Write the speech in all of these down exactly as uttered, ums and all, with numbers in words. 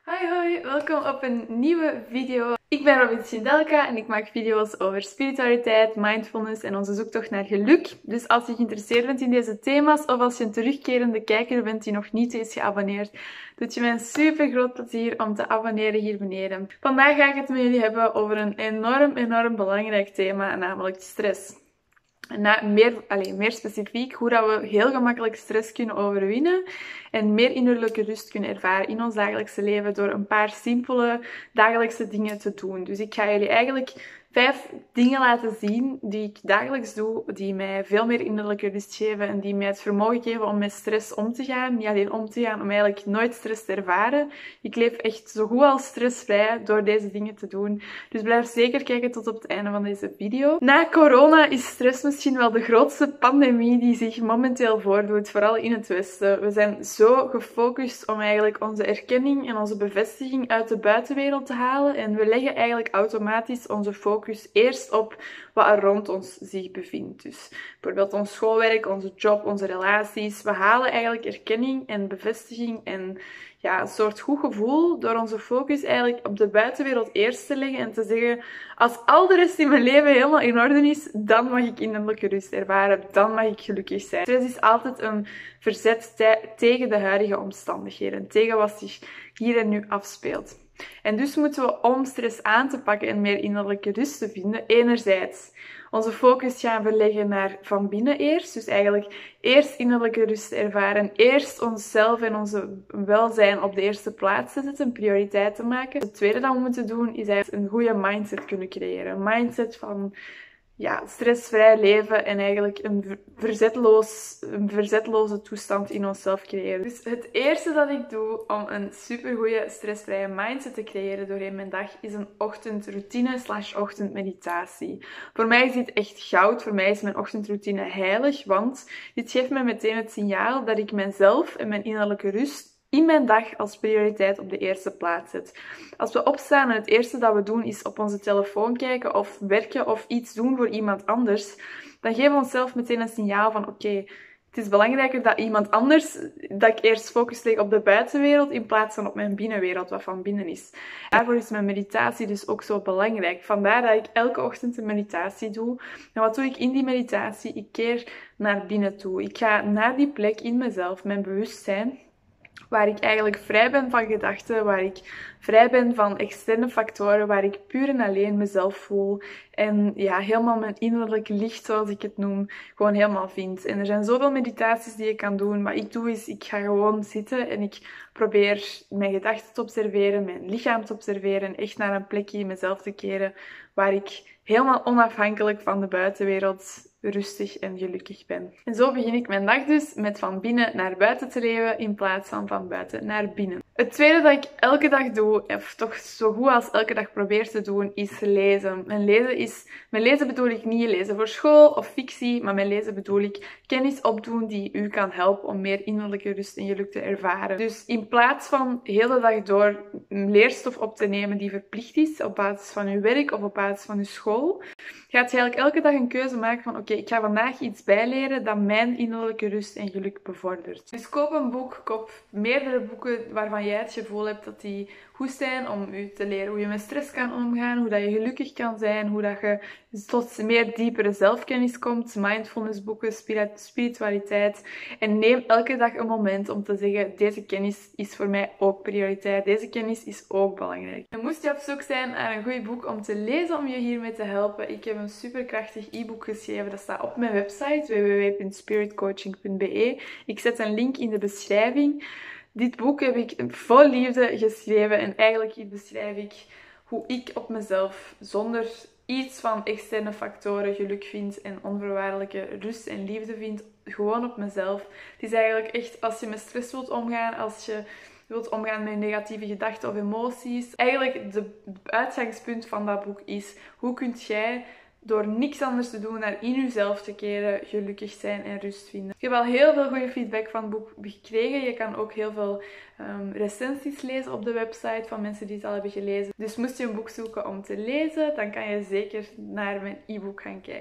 Hoi hoi, welkom op een nieuwe video. Ik ben Robin Sindelka en ik maak video's over spiritualiteit, mindfulness en onze zoektocht naar geluk. Dus als je geïnteresseerd bent in deze thema's of als je een terugkerende kijker bent die nog niet is geabonneerd, doet je mij een super groot plezier om te abonneren hier beneden. Vandaag ga ik het met jullie hebben over een enorm, enorm belangrijk thema, namelijk stress. Na, meer, allez, meer specifiek hoe dat we heel gemakkelijk stress kunnen overwinnen en meer innerlijke rust kunnen ervaren in ons dagelijkse leven door een paar simpele dagelijkse dingen te doen. Dus ik ga jullie eigenlijk vijf dingen laten zien die ik dagelijks doe, die mij veel meer innerlijke rust geven en die mij het vermogen geven om met stress om te gaan. Niet alleen om te gaan, om eigenlijk nooit stress te ervaren. Ik leef echt zo goed als stressvrij door deze dingen te doen. Dus blijf zeker kijken tot op het einde van deze video. Na corona is stress misschien wel de grootste pandemie die zich momenteel voordoet, vooral in het Westen. We zijn zo gefocust om eigenlijk onze erkenning en onze bevestiging uit de buitenwereld te halen en we leggen eigenlijk automatisch onze focus eerst op wat er rond ons zich bevindt. Dus bijvoorbeeld ons schoolwerk, onze job, onze relaties. We halen eigenlijk erkenning en bevestiging en ja, een soort goed gevoel door onze focus eigenlijk op de buitenwereld eerst te leggen en te zeggen, als al de rest in mijn leven helemaal in orde is, dan mag ik innerlijke rust ervaren, dan mag ik gelukkig zijn. Stress is altijd een verzet tegen de huidige omstandigheden, tegen wat zich hier en nu afspeelt. En dus moeten we, om stress aan te pakken en meer innerlijke rust te vinden, enerzijds onze focus gaan verleggen naar van binnen eerst. Dus eigenlijk eerst innerlijke rust ervaren. Eerst onszelf en onze welzijn op de eerste plaats te zetten. Een prioriteit te maken. Het tweede dat we moeten doen is eigenlijk een goede mindset kunnen creëren. Een mindset van ja, stressvrij leven en eigenlijk een, verzetloos, een verzetloze toestand in onszelf creëren. Dus het eerste dat ik doe om een supergoeie stressvrije mindset te creëren doorheen mijn dag is een ochtendroutine slash ochtendmeditatie. Voor mij is dit echt goud. Voor mij is mijn ochtendroutine heilig, want dit geeft me meteen het signaal dat ik mezelf en mijn innerlijke rust in mijn dag als prioriteit op de eerste plaats zet. Als we opstaan en het eerste dat we doen is op onze telefoon kijken of werken of iets doen voor iemand anders, dan geven we onszelf meteen een signaal van oké, okay, het is belangrijker dat iemand anders, dat ik eerst focus leg op de buitenwereld in plaats van op mijn binnenwereld, wat van binnen is. Daarvoor is mijn meditatie dus ook zo belangrijk. Vandaar dat ik elke ochtend een meditatie doe. En wat doe ik in die meditatie? Ik keer naar binnen toe. Ik ga naar die plek in mezelf, mijn bewustzijn, waar ik eigenlijk vrij ben van gedachten, waar ik vrij ben van externe factoren, waar ik puur en alleen mezelf voel en ja, helemaal mijn innerlijke licht, zoals ik het noem, gewoon helemaal vind. En er zijn zoveel meditaties die je kan doen. Wat ik doe is, ik ga gewoon zitten en ik probeer mijn gedachten te observeren, mijn lichaam te observeren en echt naar een plekje in mezelf te keren waar ik helemaal onafhankelijk van de buitenwereld rustig en gelukkig ben. En zo begin ik mijn dag dus met van binnen naar buiten te leven in plaats van van buiten naar binnen. Het tweede dat ik elke dag doe, of toch zo goed als elke dag probeer te doen, is lezen. Mijn lezen is, met lezen bedoel ik niet lezen voor school of fictie, maar met lezen bedoel ik kennis opdoen die u kan helpen om meer innerlijke rust en geluk te ervaren. Dus in plaats van de hele dag door leerstof op te nemen die verplicht is op basis van uw werk of op basis van uw school, gaat je eigenlijk elke dag een keuze maken van oké, okay, ik ga vandaag iets bijleren dat mijn innerlijke rust en geluk bevordert. Dus koop een boek, koop meerdere boeken waarvan jij het gevoel hebt dat die goed zijn om u te leren hoe je met stress kan omgaan, hoe dat je gelukkig kan zijn, hoe dat je tot meer diepere zelfkennis komt, mindfulness boeken, spiritualiteit. En neem elke dag een moment om te zeggen, deze kennis is voor mij ook prioriteit, deze kennis is ook belangrijk. En moest je op zoek zijn naar een goed boek om te lezen om je hiermee te helpen, ik heb een superkrachtig e-book geschreven, dat staat op mijn website w w w punt spiritcoaching punt b e. Ik zet een link in de beschrijving. Dit boek heb ik vol liefde geschreven en eigenlijk beschrijf ik hoe ik op mezelf zonder iets van externe factoren geluk vind en onvoorwaardelijke rust en liefde vind. Gewoon op mezelf. Het is eigenlijk echt, als je met stress wilt omgaan, als je wilt omgaan met negatieve gedachten of emoties. Eigenlijk het uitgangspunt van dat boek is, hoe kunt jij door niks anders te doen naar in jezelf te keren, gelukkig zijn en rust vinden. Ik heb al heel veel goede feedback van het boek gekregen. Je kan ook heel veel um, recensies lezen op de website van mensen die het al hebben gelezen. Dus moest je een boek zoeken om te lezen, dan kan je zeker naar mijn e-book gaan kijken.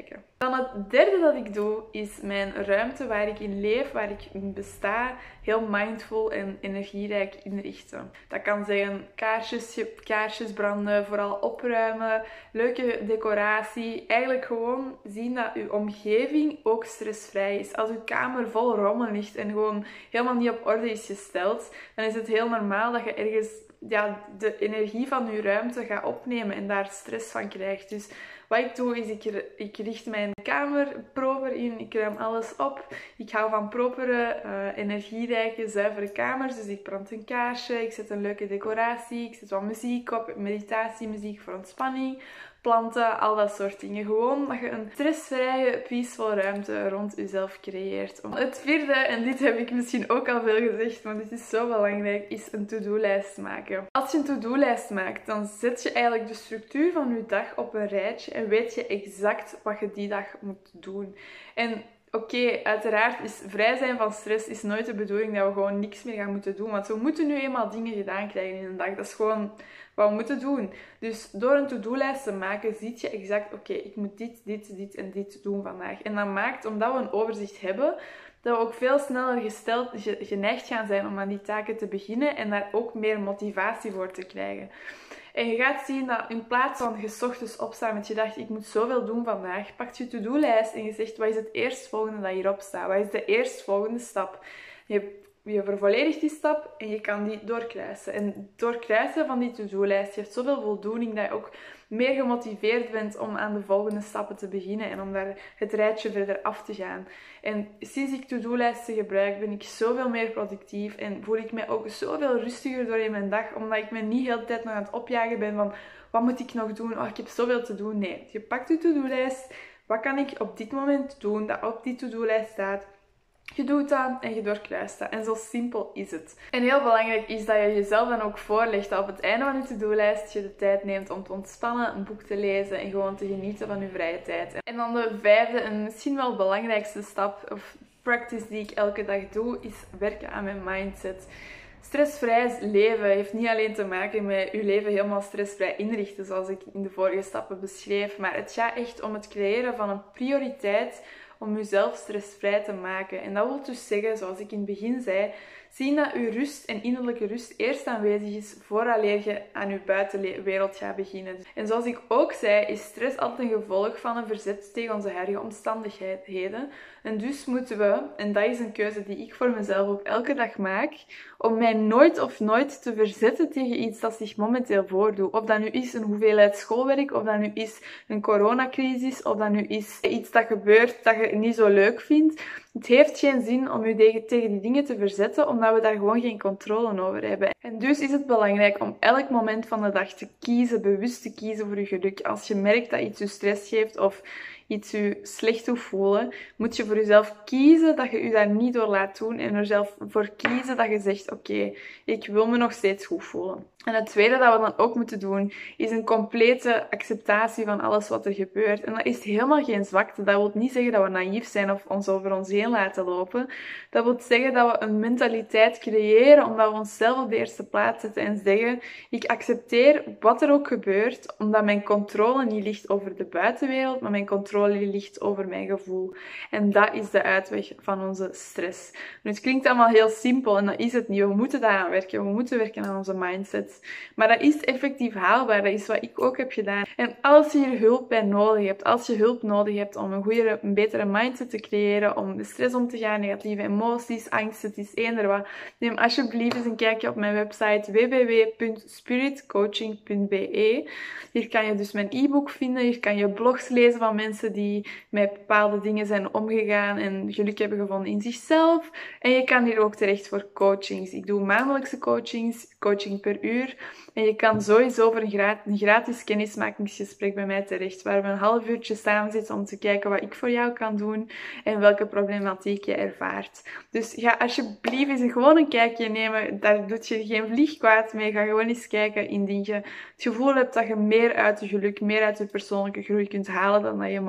Dan het derde dat ik doe is mijn ruimte waar ik in leef, waar ik in besta, heel mindful en energierijk inrichten. Dat kan zijn kaarsjes, kaarsjes branden, vooral opruimen, leuke decoratie. Eigenlijk gewoon zien dat uw omgeving ook stressvrij is. Als uw kamer vol rommel ligt en gewoon helemaal niet op orde is gesteld, dan is het heel normaal dat je ergens ja, de energie van uw ruimte gaat opnemen en daar stress van krijgt. Dus wat ik doe is, ik, ik richt mijn kamer proper in, ik ruim alles op. Ik hou van propere, uh, energierijke, zuivere kamers. Dus ik brand een kaarsje, ik zet een leuke decoratie, ik zet wat muziek op, meditatiemuziek voor ontspanning, planten, al dat soort dingen. Gewoon dat je een stressvrije, peaceful ruimte rond jezelf creëert. Het vierde, en dit heb ik misschien ook al veel gezegd, maar dit is zo belangrijk, is een to-do-lijst maken. Als je een to-do-lijst maakt, dan zet je eigenlijk de structuur van je dag op een rijtje en weet je exact wat je die dag moet doen. En oké, okay, uiteraard is vrij zijn van stress is nooit de bedoeling dat we gewoon niks meer gaan moeten doen. Want we moeten nu eenmaal dingen gedaan krijgen in een dag. Dat is gewoon wat we moeten doen. Dus door een to-do-lijst te maken, zie je exact, oké, okay, ik moet dit, dit, dit en dit doen vandaag. En dat maakt, omdat we een overzicht hebben, dat we ook veel sneller gesteld, geneigd gaan zijn om aan die taken te beginnen en daar ook meer motivatie voor te krijgen. En je gaat zien dat in plaats van je 's ochtends opstaan met je dacht, ik moet zoveel doen vandaag, pakt je to-do-lijst en je zegt, wat is het eerstvolgende dat hierop staat? Wat is de eerstvolgende stap? Je, je vervolledigt die stap en je kan die doorkruisen. En doorkruisen van die to-do-lijst geeft zoveel voldoening dat je ook meer gemotiveerd bent om aan de volgende stappen te beginnen en om daar het rijtje verder af te gaan. En sinds ik to-do-lijsten gebruik, ben ik zoveel meer productief en voel ik mij ook zoveel rustiger doorheen mijn dag, omdat ik me niet de hele tijd nog aan het opjagen ben van wat moet ik nog doen? Oh, ik heb zoveel te doen. Nee, je pakt je to-do-lijst. Wat kan ik op dit moment doen dat op die to-do-lijst staat? Je doet dat en je doorkruist dat. En zo simpel is het. En heel belangrijk is dat je jezelf dan ook voorlegt dat op het einde van je to-do-lijst je de tijd neemt om te ontspannen, een boek te lezen en gewoon te genieten van je vrije tijd. En dan de vijfde en misschien wel belangrijkste stap of practice die ik elke dag doe, is werken aan mijn mindset. Stressvrij leven heeft niet alleen te maken met je leven helemaal stressvrij inrichten, zoals ik in de vorige stappen beschreef, maar het gaat echt om het creëren van een prioriteit om jezelf stressvrij te maken. En dat wil dus zeggen, zoals ik in het begin zei, zien dat je rust en innerlijke rust eerst aanwezig is vooraleer je aan je buitenwereld gaat beginnen. En zoals ik ook zei, is stress altijd een gevolg van een verzet tegen onze huidige omstandigheden. En dus moeten we, en dat is een keuze die ik voor mezelf ook elke dag maak, om mij nooit of nooit te verzetten tegen iets dat zich momenteel voordoet. Of dat nu is een hoeveelheid schoolwerk, of dat nu is een coronacrisis, of dat nu is iets dat gebeurt dat je niet zo leuk vindt. Het heeft geen zin om je tegen die dingen te verzetten, omdat we daar gewoon geen controle over hebben. En dus is het belangrijk om elk moment van de dag te kiezen, bewust te kiezen voor je geluk. Als je merkt dat iets je stress geeft of iets je slecht doet voelen, moet je voor jezelf kiezen dat je je daar niet door laat doen en er zelf voor kiezen dat je zegt, oké, okay, ik wil me nog steeds goed voelen. En het tweede dat we dan ook moeten doen, is een complete acceptatie van alles wat er gebeurt. En dat is helemaal geen zwakte. Dat wil niet zeggen dat we naïef zijn of ons over ons heen laten lopen. Dat wil zeggen dat we een mentaliteit creëren, omdat we onszelf op de eerste plaats zetten en zeggen, ik accepteer wat er ook gebeurt, omdat mijn controle niet ligt over de buitenwereld, maar mijn controle ligt over mijn gevoel. En dat is de uitweg van onze stress. Nu, het klinkt allemaal heel simpel en dat is het niet. We moeten daaraan werken. We moeten werken aan onze mindset. Maar dat is effectief haalbaar. Dat is wat ik ook heb gedaan. En als je hier hulp bij nodig hebt, als je hulp nodig hebt om een goede, een betere mindset te creëren, om de stress om te gaan, negatieve emoties, angst, het is eender wat, neem alsjeblieft eens een kijkje op mijn website w w w punt spirit coaching punt b e. Hier kan je dus mijn e-book vinden. Hier kan je blogs lezen van mensen die met bepaalde dingen zijn omgegaan en geluk hebben gevonden in zichzelf. En je kan hier ook terecht voor coachings. Ik doe maandelijkse coachings, coaching per uur. En je kan sowieso voor een gratis, een gratis kennismakingsgesprek bij mij terecht, waar we een half uurtje samen zitten om te kijken wat ik voor jou kan doen en welke problematiek je ervaart. Dus ga alsjeblieft eens gewoon een kijkje nemen. Daar doet je geen vlieg kwaad mee. Ga gewoon eens kijken indien je het gevoel hebt dat je meer uit je geluk, meer uit je persoonlijke groei kunt halen dan dat je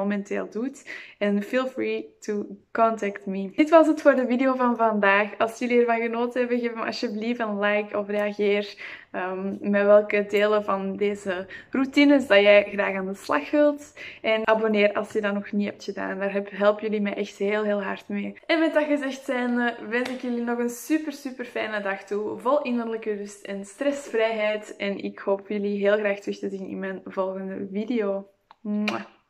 momenteel doet. En feel free to contact me. Dit was het voor de video van vandaag. Als jullie ervan genoten hebben, geef me alsjeblieft een like of reageer um, met welke delen van deze routines dat jij graag aan de slag wilt. En abonneer als je dat nog niet hebt gedaan. Daar helpen jullie mij echt heel heel hard mee. En met dat gezegd zijnde wens ik jullie nog een super super fijne dag toe. Vol innerlijke rust en stressvrijheid. En ik hoop jullie heel graag terug te zien in mijn volgende video. Mwah.